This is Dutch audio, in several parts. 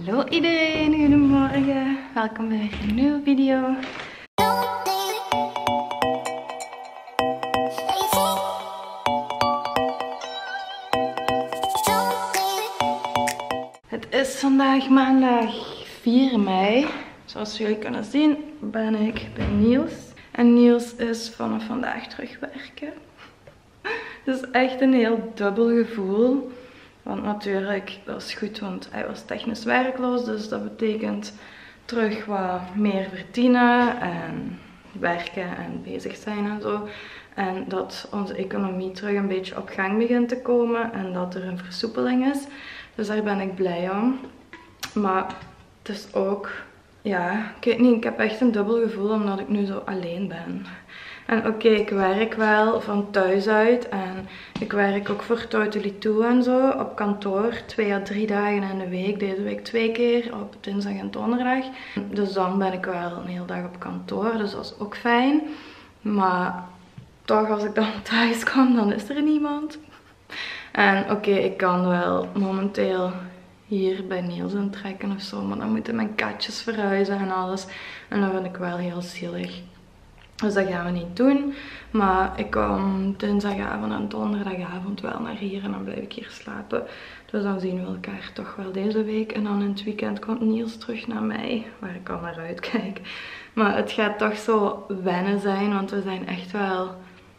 Hallo iedereen, goedemorgen. Welkom bij weer een nieuwe video. Het is vandaag maandag 4 mei. Zoals jullie kunnen zien ben ik bij Niels. En Niels is vanaf vandaag terugwerken. Het is echt een heel dubbel gevoel. Want natuurlijk, dat is goed, want hij was technisch werkloos. Dus dat betekent terug wat meer verdienen en werken en bezig zijn en zo. En dat onze economie terug een beetje op gang begint te komen en dat er een versoepeling is. Dus daar ben ik blij om. Maar het is ook, ja, ik weet niet, ik heb echt een dubbel gevoel omdat ik nu zo alleen ben. En oké, ik werk wel van thuis uit en ik werk ook voor Totally2 en zo op kantoor 2 à 3 dagen in de week. Deze week 2 keer op dinsdag en donderdag. Dus dan ben ik wel een hele dag op kantoor, dus dat is ook fijn. Maar toch, als ik dan thuis kom, dan is er niemand. En oké, ik kan wel momenteel hier bij Niels intrekken of zo, maar dan moeten mijn katjes verhuizen en alles. En dat vind ik wel heel zielig. Dus dat gaan we niet doen. Maar ik kom dinsdagavond en donderdagavond wel naar hier en dan blijf ik hier slapen. Dus dan zien we elkaar toch wel deze week. En dan in het weekend komt Niels terug naar mij, waar ik al naar uitkijk. Maar het gaat toch zo wennen zijn, want we zijn echt wel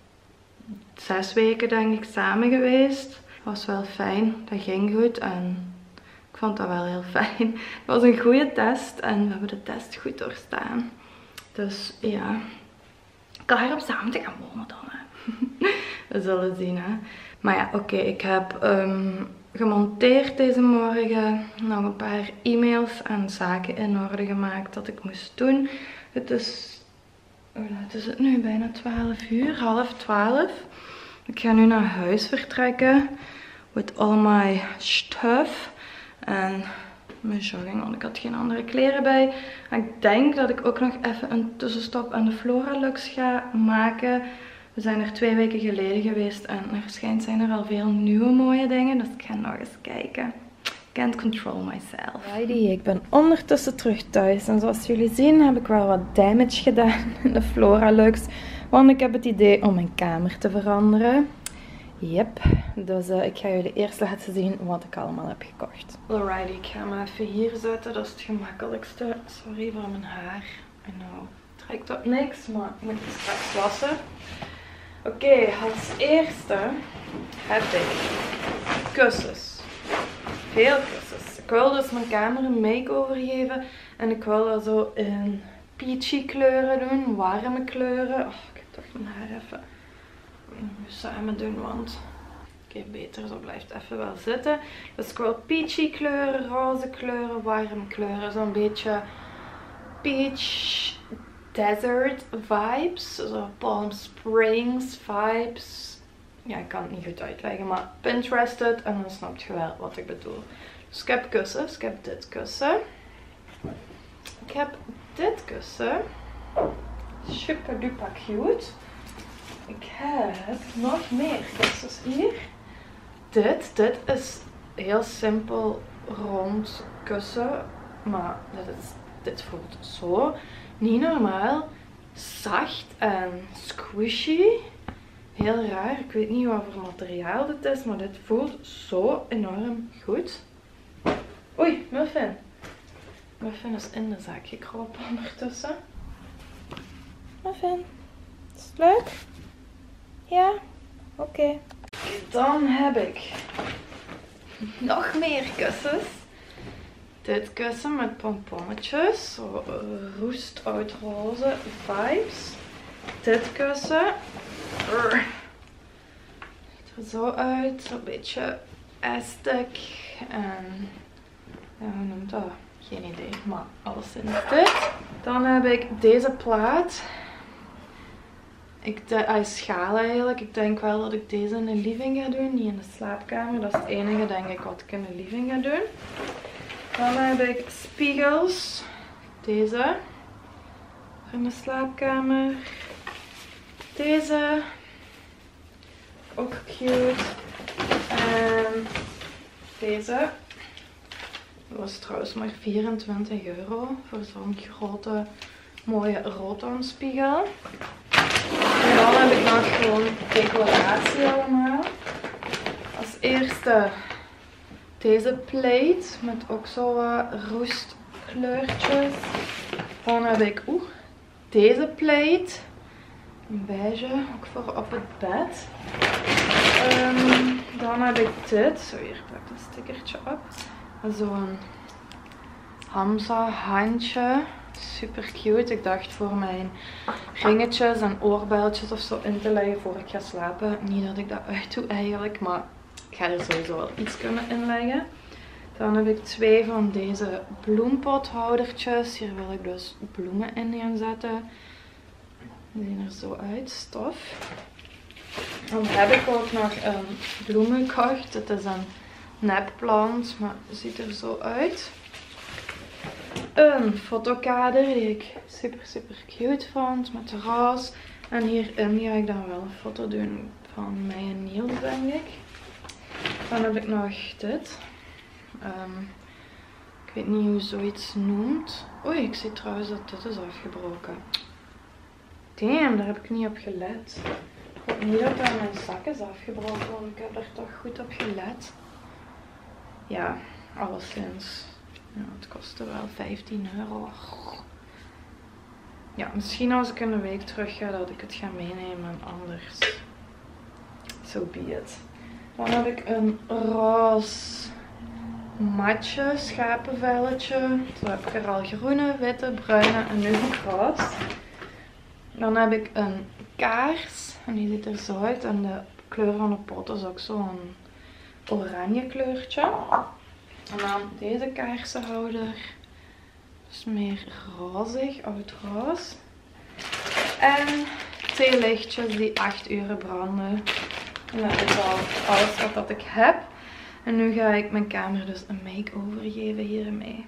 6 weken denk ik samen geweest. Dat was wel fijn, dat ging goed en ik vond dat wel heel fijn. Het was een goede test en we hebben de test goed doorstaan. Dus ja, klaar om samen te gaan wonen dan. Hè. We zullen zien hè. Maar ja, oké, ik heb gemonteerd deze morgen. Nog een paar e-mails en zaken in orde gemaakt dat ik moest doen. Het is, hoe laat is het nu? Bijna 12 uur, half 12. Ik ga nu naar huis vertrekken. With all my stuff. En mijn jogging, want ik had geen andere kleren bij. En ik denk dat ik ook nog even een tussenstop aan de Floralux ga maken. We zijn er 2 weken geleden geweest en er schijnt zijn er al veel nieuwe mooie dingen. Dus ik ga nog eens kijken. Can't control myself. Righty, ik ben ondertussen terug thuis. En zoals jullie zien heb ik wel wat damage gedaan in de Floralux. Want ik heb het idee om mijn kamer te veranderen. Yep, dus ik ga jullie eerst laten zien wat ik allemaal heb gekocht. Alrighty, ik ga hem even hier zetten, dat is het gemakkelijkste. Sorry voor mijn haar. I know, het trekt op niks, maar ik moet het straks wassen. Oké, als eerste heb ik kussens. Veel kussens. Ik wil dus mijn kamer een make-over geven en ik wil dat zo in peachy kleuren doen, warme kleuren. Oh, ik heb toch mijn haar even samen doen, want oké, beter, zo blijft even wel zitten. Dus ik wil peachy kleuren, roze kleuren, warme kleuren, zo'n beetje peach desert vibes, zo Palm Springs vibes. Ja, ik kan het niet goed uitleggen, maar Pinterested en dan snap je wel wat ik bedoel. Dus ik heb kussens, ik heb dit kussen. Ik heb dit kussen. Super duper cute. Ik heb nog meer kussens hier. Dit is heel simpel rond kussen. Maar dit voelt zo niet normaal. Zacht en squishy. Heel raar. Ik weet niet wat voor materiaal dit is. Maar dit voelt zo enorm goed. Oei, Muffin. Muffin is in de zak gekropen ondertussen. Muffin. Is het leuk? Ja? Oké. Dan heb ik nog meer kussens. Dit kussen met pomponnetjes. Zo roest uit roze vibes. Dit kussen. Ziet er zo uit. Zo'n beetje Aztec. En ja, hoe noemt dat? Geen idee. Maar alleszins dit. Dan heb ik deze plaat. Hij is schaal eigenlijk. Ik denk wel dat ik deze in de living ga doen. Niet in de slaapkamer. Dat is het enige denk ik wat ik in de living ga doen. Dan heb ik spiegels. Deze. In de slaapkamer. Deze. Ook cute. En deze. Dat was trouwens maar €24 voor zo'n grote mooie rotonspiegel. En dan heb ik nog gewoon decoratie allemaal. Als eerste deze plate met ook zo wat roestkleurtjes. Dan heb ik deze plate. Een beige, ook voor op het bed. Dan heb ik dit. Zo, hier pak ik een stickertje op. Zo'n Hamza handje. Super cute. Ik dacht voor mijn ringetjes en oorbelletjes of zo in te leggen voor ik ga slapen. Niet dat ik dat uit doe eigenlijk, maar ik ga er sowieso wel iets kunnen inleggen. Dan heb ik 2 van deze bloempothoudertjes. Hier wil ik dus bloemen in gaan zetten. Die zien er zo uit, stof. Dan heb ik ook nog een bloemen gekocht. Het is een nepplant, maar het ziet er zo uit. Een fotokader die ik super cute vond met roze. En hierin ga ik dan wel een foto doen van mij en Niels, denk ik. Dan heb ik nog dit. Ik weet niet hoe zoiets noemt. Oei, ik zie trouwens dat dit is afgebroken. Damn, daar heb ik niet op gelet. Ik hoop niet dat mijn zak is afgebroken, want ik heb er toch goed op gelet. Ja, alleszins. Ja, het kostte wel €15. Ja, misschien als ik in een week terug ga dat ik het ga meenemen, anders. So be it. Dan heb ik een roze matje schapenvelletje. Zo heb ik er al groene, witte, bruine en nu ook roze. Dan heb ik een kaars. En die ziet er zo uit. En de kleur van de pot is ook zo'n oranje kleurtje. En dan deze kaarsenhouder. Dus meer rozig, oud roze. En 2 lichtjes die 8 uren branden. En dat is al alles wat ik heb. En nu ga ik mijn kamer dus een make-over geven hiermee.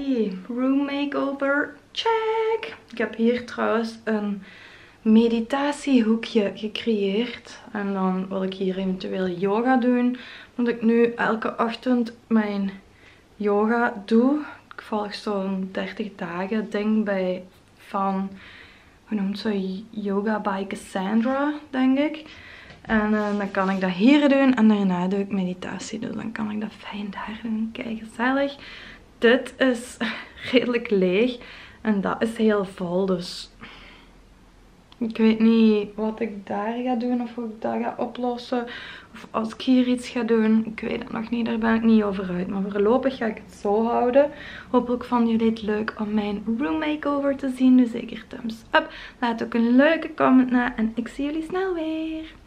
Allee, room makeover, check! Ik heb hier trouwens een meditatiehoekje gecreëerd. En dan wil ik hier eventueel yoga doen. Omdat ik nu elke ochtend mijn yoga doe. Ik volg zo'n 30 dagen ding bij van, hoe noemt ze, Yoga by Cassandra, denk ik. En dan kan ik dat hier doen en daarna doe ik meditatie. Dus dan kan ik dat fijn daar doen. Kijk, gezellig. Dit is redelijk leeg en dat is heel vol, dus ik weet niet wat ik daar ga doen of hoe ik dat ga oplossen. Of als ik hier iets ga doen. Ik weet het nog niet, daar ben ik niet over uit. Maar voorlopig ga ik het zo houden. Hopelijk vonden jullie het leuk om mijn room makeover te zien. Dus zeker thumbs up. Laat ook een leuke comment na en ik zie jullie snel weer.